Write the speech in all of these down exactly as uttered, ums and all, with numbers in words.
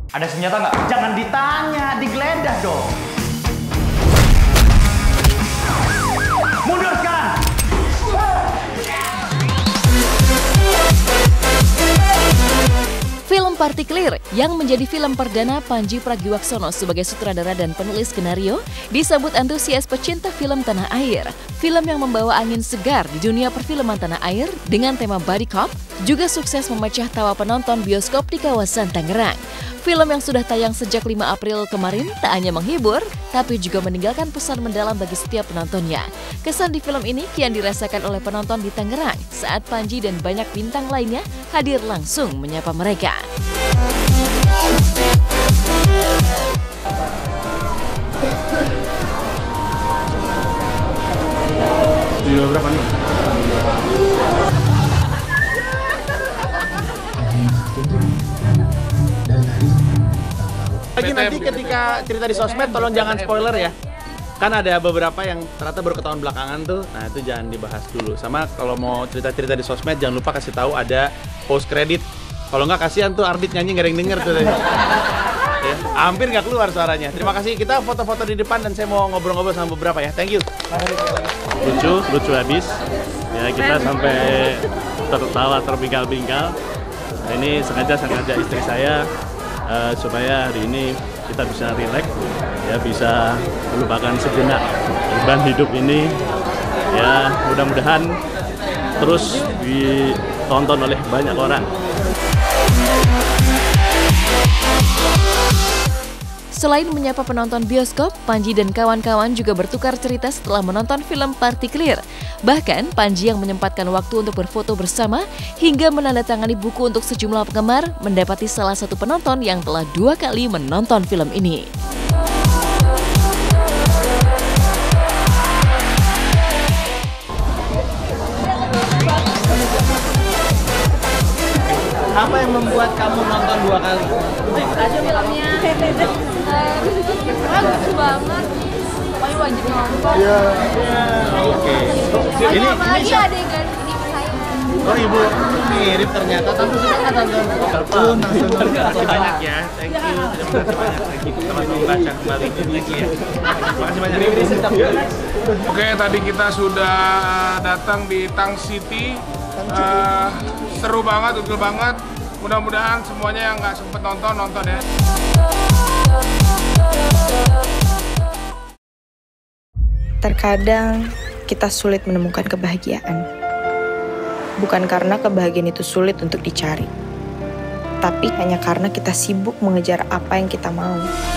Ada senjata nggak? Jangan ditanya, digeledah dong. Mundur sekarang! Film Partikelir yang menjadi film perdana Pandji Pragiwaksono sebagai sutradara dan penulis skenario disambut antusias pecinta film tanah air. Film yang membawa angin segar di dunia perfilman tanah air dengan tema body cop juga sukses memecah tawa penonton bioskop di kawasan Tangerang. Film yang sudah tayang sejak lima April kemarin tak hanya menghibur, tapi juga meninggalkan pesan mendalam bagi setiap penontonnya. Kesan di film ini kian dirasakan oleh penonton di Tangerang saat Pandji dan banyak bintang lainnya hadir langsung menyapa mereka. Studio berapa nih? Lagi nanti ketika cerita di sosmed tolong jangan spoiler ya. Kan ada beberapa yang ternyata baru ketahuan belakangan tuh. Nah, itu jangan dibahas dulu. Sama kalau mau cerita-cerita di sosmed jangan lupa kasih tahu ada post credit. Kalau nggak kasihan tuh Ardit nyanyi nggak ada yang denger tuh. Ya, hampir nggak keluar suaranya. Terima kasih. Kita foto-foto di depan dan saya mau ngobrol-ngobrol sama beberapa ya. Thank you. Lucu, lucu habis. Ya, kita sampai tertawa terbingkal-bingkal. Nah, ini sengaja-sengaja istri saya Uh, supaya hari ini kita bisa rileks, ya bisa melupakan sejenak beban hidup ini. Ya mudah-mudahan terus ditonton oleh banyak orang. Selain menyapa penonton bioskop, Pandji dan kawan-kawan juga bertukar cerita setelah menonton film Partikelir. Bahkan, Pandji yang menyempatkan waktu untuk berfoto bersama hingga menandatangani buku untuk sejumlah penggemar mendapati salah satu penonton yang telah dua kali menonton film ini. Apa yang membuat kamu nonton dua kali? Aja filmnya bagus banget, pokoknya wajib nonton. Iya. Oke. Ini apalagi adegan ini saya. Oh ibu mirip ternyata. Tante suka nggak tonton? Kartun. Terima kasih banyak ya. Thank you. Terima kasih banyak lagi. Selamat membaca kembali lagi ya. Terima kasih banyak. Oke, tadi kita sudah datang di Tang City. Uh, seru banget, betul banget. Mudah-mudahan semuanya yang nggak sempet nonton, nonton ya. Terkadang kita sulit menemukan kebahagiaan. Bukan karena kebahagiaan itu sulit untuk dicari, tapi hanya karena kita sibuk mengejar apa yang kita mau.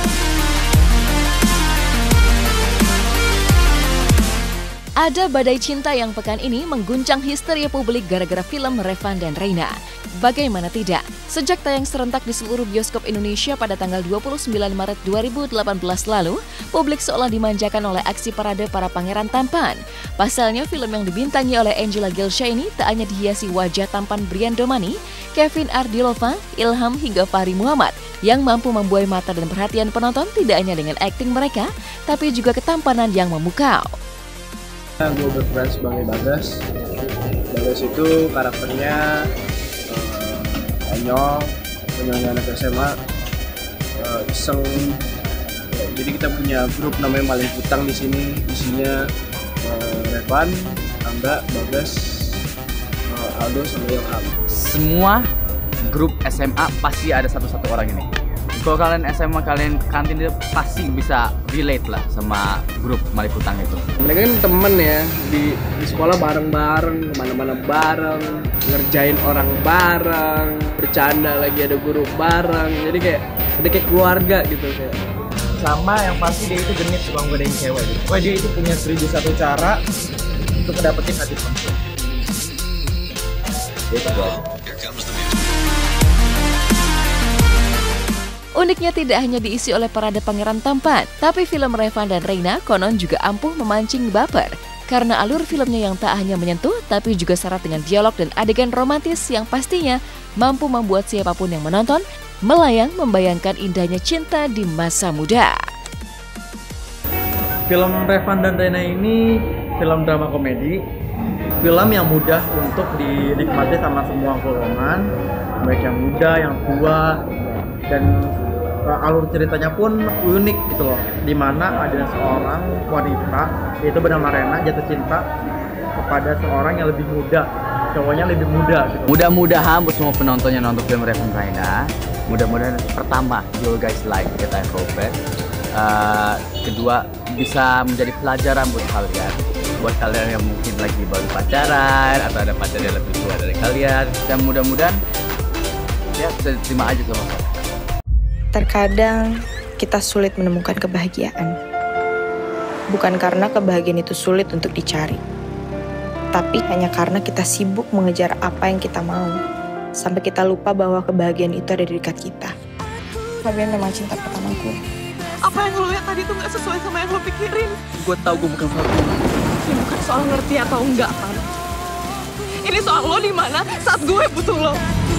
Ada badai cinta yang pekan ini mengguncang histeria publik gara-gara film Revan dan Reina. Bagaimana tidak? Sejak tayang serentak di seluruh bioskop Indonesia pada tanggal dua puluh sembilan Maret dua ribu delapan belas lalu, publik seolah dimanjakan oleh aksi parade para pangeran tampan. Pasalnya, film yang dibintangi oleh Angela Gilsha ini tak hanya dihiasi wajah tampan Brian Domani, Kevin Ardilova, Ilham hingga Fahri Muhammad, yang mampu membuai mata dan perhatian penonton tidak hanya dengan akting mereka, tapi juga ketampanan yang memukau. Gue berperan sebagai Bagas. Bagas itu karakternya uh, konyol, konyolnya anak S M A, uh, iseng. Jadi kita punya grup namanya Maling Putang di sini. Isinya uh, Revan, Angga, Bagas, uh, Aldo, sama Ilham. Semua grup S M A pasti ada satu-satu orang ini. Kalau kalian S M A, kalian kantin itu pasti bisa relate lah sama grup Maling Putang itu. Mereka kan temen ya, di, di sekolah bareng-bareng, kemana-mana bareng, ngerjain orang bareng, bercanda lagi ada guru bareng, jadi kayak udah kayak keluarga gitu kayak. Sama yang pasti dia itu genit suka godain cewek gitu. Wah, dia itu punya seribu satu cara untuk dapetin hati perempuan. Itu aja. Uniknya tidak hanya diisi oleh parade pangeran tampan, tapi film Revan dan Reina konon juga ampuh memancing baper. Karena alur filmnya yang tak hanya menyentuh, tapi juga syarat dengan dialog dan adegan romantis yang pastinya mampu membuat siapapun yang menonton melayang membayangkan indahnya cinta di masa muda. Film Revan dan Reina ini film drama komedi, film yang mudah untuk dinikmati sama semua golongan, baik yang muda, yang tua, dan uh, alur ceritanya pun unik gitu loh, dimana ada seorang wanita yaitu bernama Rena jatuh cinta kepada seorang yang lebih muda, cowoknya lebih muda gitu. Mudah-mudahan buat semua penonton yang nonton film Revan Raina, mudah-mudahan pertama you guys like kita yang hope. Uh, kedua bisa menjadi pelajaran buat kalian, buat kalian yang mungkin lagi baru pacaran atau ada pacar yang lebih tua dari kalian, dan mudah-mudahan ya bisa terima aja sama saya. Terkadang kita sulit menemukan kebahagiaan, bukan karena kebahagiaan itu sulit untuk dicari, tapi hanya karena kita sibuk mengejar apa yang kita mau, sampai kita lupa bahwa kebahagiaan itu ada di dekat kita. Fabian memang cinta pertamaku. Apa yang lo lihat tadi tuh gak sesuai sama yang lo pikirin. Gue tahu gue bukan Fabian. Ini bukan soal ngerti atau enggak, kan? Ini soal lo di mana saat gue butuh lo.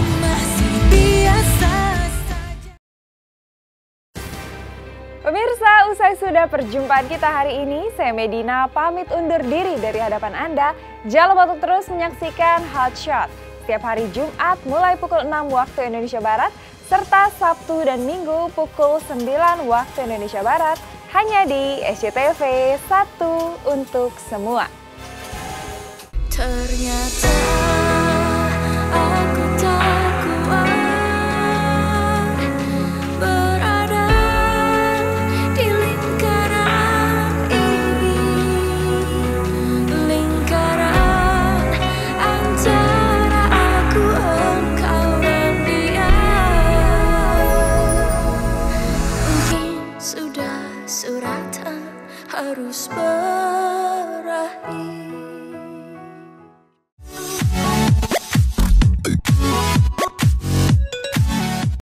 Pemirsa, usai sudah perjumpaan kita hari ini, saya Medina pamit undur diri dari hadapan Anda. Jangan lupa untuk terus menyaksikan Hot Shot setiap hari Jumat mulai pukul enam waktu Indonesia Barat, serta Sabtu dan Minggu pukul sembilan waktu Indonesia Barat, hanya di S C T V satu untuk semua. Ternyata aku